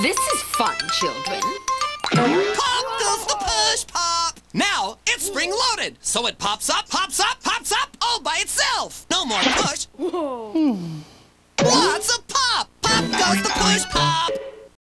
This is fun, children. Pop goes the push pop! Now it's spring-loaded, so it pops up, all by itself. No more push. Whoa.